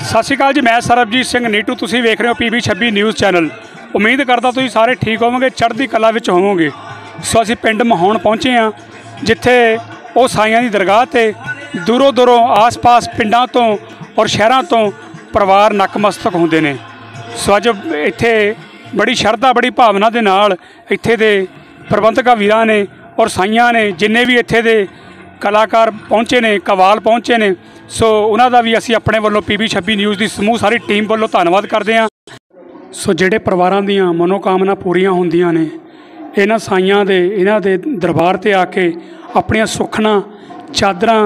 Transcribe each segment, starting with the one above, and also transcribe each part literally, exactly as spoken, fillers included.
सत श्री अकाल जी, मैं सरबजीत सिंह नीटू। तुसीं वेख रहे हो P B Chhabbi news channel. उम्मीद करदा तुसीं सारे ठीक होवोगे, चढ़दी कला विच होवोगे। सो असीं पिंड महाउण पहुँचे हाँ, जिथे वो साईं दी दरगाह ते दूरों दूरों आस पास पिंडां तो और शहरों तो परिवार नकमस्तक होंदे ने। सो अज इत्थे बड़ी शरधा बड़ी भावना दे नाल इत्थे दे प्रबंधक वीरां ने और साईयां ने जिन्ने भी इत्थे दे कलाकार पहुँचे ने, कवाल पहुँचे ने, सो उन्हां दा भी असीं अपने वल्लों पी बी छब्बी न्यूज़ की समूह सारी टीम वल्लों धन्नवाद करते हैं। सो जिहड़े परिवारां दीयां मनोकामना पूरीआं हुंदियां ने, इन्हां साईयां दे इन्हां दे दरबार ते आके अपणियां सुखना चादरां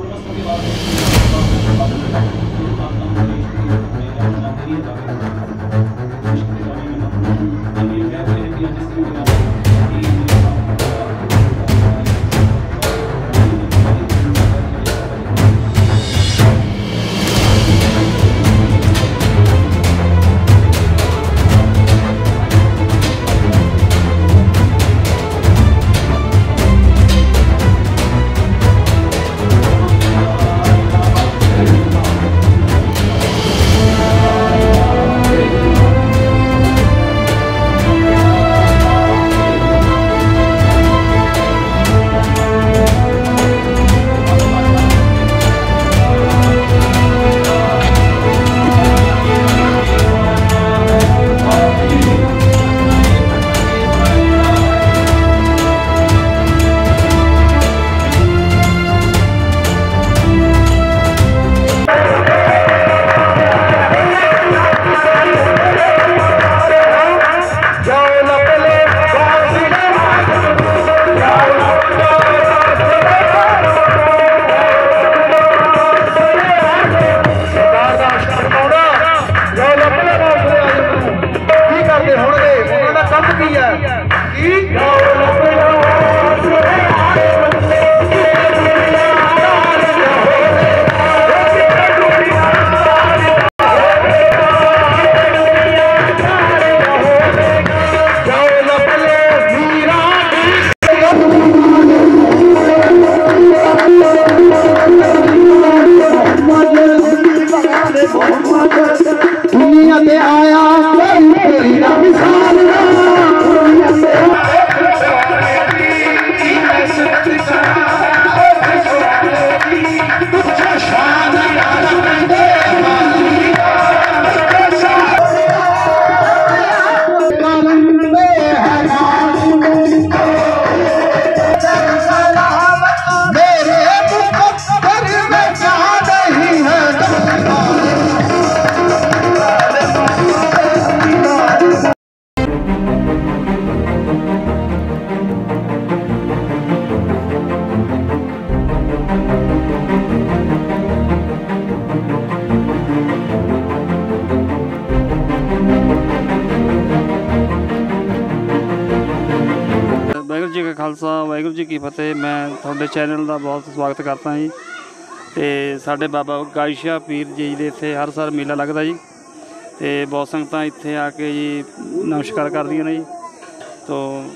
वाहिगुरू जी का खालसा वाहिगुरू जी की फतेह। मैं थोड़े चैनल का बहुत स्वागत करता जी। तो साढ़े बाबा गायशा पीर जी दे इत्थे हर साल मेला लगता जी, तो बहुत संगतां इत्थे आके जी नमस्कार करदियां ने जी। तो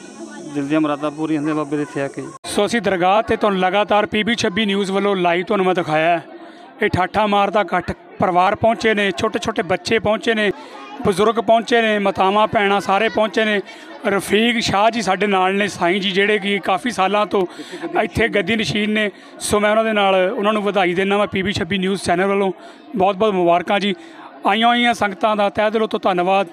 दिल दी मुरादां पूरी होंदियां बाबे दे इत्थे आके। सो असीं दरगाह ते तुहानूं लगातार पी बी छब्बी न्यूज़ वालों लाइव तुहानूं मैं दिखाया है। ये ठाठा मारदा इकट्ठ परिवार पहुँचे ने, छोटे छोटे बच्चे पहुँचे ने, बजुर्ग पहुँचे ने, मातावां भैणां सारे पहुँचे ने। रफीक शाह जी साडे नाल ने, साईं जी जिहड़े कि काफ़ी सालों तो इत्थे गद्दी नशीन ने। सो मैं उन्हां दे नाल उन्हां नूं वधाई देना मैं P B Chhabbi news channel वालों। बहुत बहुत मुबारकां जी। आईआं होईआं संगतां दा तहे दिलों तो धन्नवाद।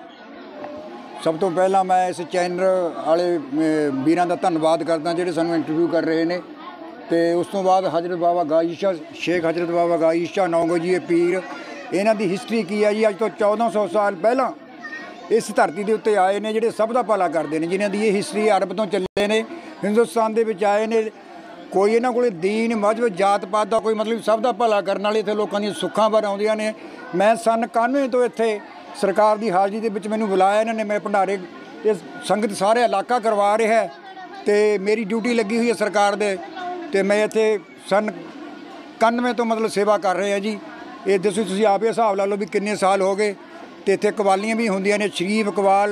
सब तो पहला मैं इस चैनल वाले वीरां दा धन्नवाद करदा जिहड़े सानूं इंटरव्यू कर रहे ने। तो उस तो बाद हजरत बाबा गायशा शेख हजरत बाबा गायशा नौगजी पीर, इन्हां दी हिस्टरी की है जी। अज तो चौदह सौ साल पहला इस धरती के उत्ते आए ने जिहड़े सब दा भला करते हैं, जिन्हां दी ये हिस्टरी अरब तो चले ने, हिंदुस्तान दे विच आए ने। कोई इन्हां कोले दीन मजहब जात पात दा कोई मतलब सब दा भला करन वाले इत्थे लोकां दी सुखां भर आउंदियां ने। मैं सन इक्यानवे तो इत्थे सरकार की हाज़री के विच मैनूं बुलाया इन्होंने। मैं भंडारे ये संगत सारे इलाका करवा रहा है, तो मेरी ड्यूटी लगी हुई है सरकार दे, तो मैं इत्थे सन इक्यानवे तो मतलब सेवा कर रहे हैं जी। ये दसो तुसीं आप हिसाब ला लो भी किन्ने साल हो गए। तो इत्थे कवालियाँ भी होंदियां ने, शरीफ कवाल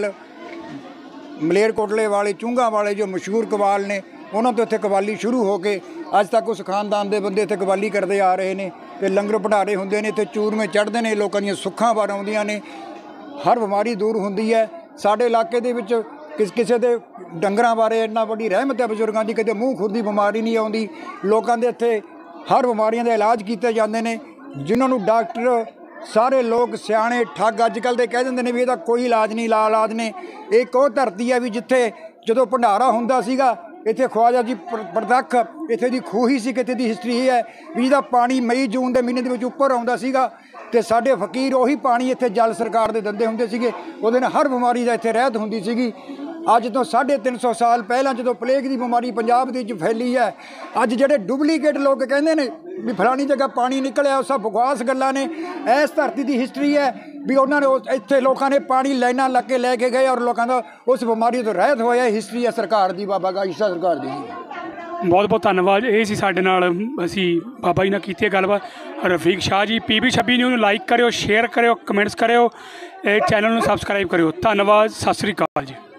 मलेरकोटले वाले चूंगा वाले जो मशहूर कवाल ने, उन्होंने तो इत्थे कवाली शुरू हो के अज तक उस खानदान के बंदे इत्थे कवाली करते आ रहे हैं। ਤੇ ਲੰਗਰ ਭੰਡਾਰੇ ਹੁੰਦੇ ਨੇ, ਇੱਥੇ ਚੂਰਮੇ ਚੜ੍ਹਦੇ ਨੇ, ਲੋਕਾਂ ਦੀਆਂ ਸੁੱਖਾਂ ਬਾਰ ਆਉਂਦੀਆਂ ਨੇ, ਹਰ ਬਿਮਾਰੀ ਦੂਰ ਹੁੰਦੀ ਹੈ। ਸਾਡੇ ਇਲਾਕੇ ਦੇ ਵਿੱਚ ਕਿਸ ਕਿਸੇ ਦੇ ਡੰਗਰਾਂ ਬਾਰੇ ਇੰਨਾ ਵੱਡੀ ਰਹਿਮਤ ਹੈ ਬਜ਼ੁਰਗਾਂ ਦੀ, ਕਿਤੇ ਮੂੰਹ ਖੁਰ ਦੀ ਬਿਮਾਰੀ ਨਹੀਂ ਆਉਂਦੀ। ਲੋਕਾਂ ਦੇ ਇੱਥੇ ਹਰ ਬਿਮਾਰੀਆਂ ਦੇ ਇਲਾਜ ਕੀਤੇ ਜਾਂਦੇ ਨੇ, ਜਿਨ੍ਹਾਂ ਨੂੰ ਡਾਕਟਰ ਸਾਰੇ ਲੋਕ ਸਿਆਣੇ ਠੱਗ ਅੱਜ ਕੱਲ੍ਹ ਦੇ ਕਹਿ ਦਿੰਦੇ ਨੇ ਵੀ ਇਹਦਾ ਕੋਈ ਇਲਾਜ ਨਹੀਂ, ਲਾ ਇਲਾਜ ਨੇ। ਇੱਕ ਉਹ ਧਰਤੀ ਹੈ ਵੀ ਜਿੱਥੇ ਜਦੋਂ ਭੰਡਾਰਾ ਹੁੰਦਾ ਸੀਗਾ, ਇੱਥੇ ਖਵਾਜਾ ਜੀ ਪ੍ਰ- ਪ੍ਰਤੱਖ ਇੱਥੇ ਦੀ ਖੂਹੀ ਸੀ, ਕਿਤੇ ਦੀ ਹਿਸਟਰੀ ਇਹ ਹੈ ਵੀ ਜਿਹਦਾ ਪਾਣੀ ਮਈ ਜੂਨ ਦੇ ਮਹੀਨੇ ਦੇ ਵਿੱਚ ਉੱਪਰ ਆਉਂਦਾ ਸੀਗਾ, ਤੇ ਸਾਡੇ ਫਕੀਰ ਉਹੀ ਪਾਣੀ ਇੱਥੇ ਜਲ ਸਰਕਾਰ ਦੇ ਦਿੰਦੇ ਹੁੰਦੇ ਸੀਗੇ। ਉਹਦੇ ਨਾਲ ਹਰ ਬਿਮਾਰੀ ਦਾ ਇੱਥੇ ਰਹਿਤ ਹੁੰਦੀ ਸੀਗੀ। ਅੱਜ ਤੋਂ ਸਾਢੇ ਤਿੰਨ ਸੌ ਸਾਲ ਪਹਿਲਾਂ ਜਦੋਂ ਪਲੇਗ ਦੀ ਬਿਮਾਰੀ ਪੰਜਾਬ ਦੇ ਵਿੱਚ ਫੈਲੀ ਹੈ, ਅੱਜ ਜਿਹੜੇ ਡੁਪਲੀਕੇਟ ਲੋਕ ਕਹਿੰਦੇ ਨੇ ਵੀ ਫਲਾਣੀ ਜਗ੍ਹਾ ਪਾਣੀ ਨਿਕਲਿਆ, ਉਹ ਸਭ ਬਕਵਾਸ ਗੱਲਾਂ ਨੇ। ਇਸ ਧਰਤੀ ਦੀ ਹਿਸਟਰੀ ਹੈ ਵੀ ਉਹਨਾਂ ਨੇ ਉਸ ਇੱਥੇ ਲੋਕਾਂ ਨੇ ਪਾਣੀ ਲਾਈਨਾਂ ਲੱਗ ਕੇ ਲੈ ਕੇ ਗਏ ਔਰ ਲੋਕਾਂ ਦਾ ਉਸ ਬਿਮਾਰੀ ਤੋਂ ਰਹਿਤ ਹੋਇਆ। ਹਿਸਟਰੀ ਹੈ ਸਰਕਾਰ ਦੀ, ਬਾਬਾ ਗਾਇਸ਼ਾ ਸਰਕਾਰ ਦੀ। ਬਹੁਤ ਬਹੁਤ ਧੰਨਵਾਦ। ਇਹ ਸੀ ਸਾਡੇ ਨਾਲ ਅਸੀਂ ਬਾਬਾ ਜੀ ਨਾਲ ਕੀਤੀ ਗੱਲਬਾਤ, Rafiq Shah ji. P B Chhabbi news ਨੂੰ ਲਾਈਕ ਕਰਿਓ, ਸ਼ੇਅਰ ਕਰਿਓ, ਕਮੈਂਟਸ ਕਰਿਓ, ਇਹ ਚੈਨਲ ਨੂੰ ਸਬਸਕ੍ਰਾਈਬ ਕਰਿਓ। ਧੰਨਵਾਦ, ਸਤਿ ਸ੍ਰੀ ਅਕਾਲ ਜੀ।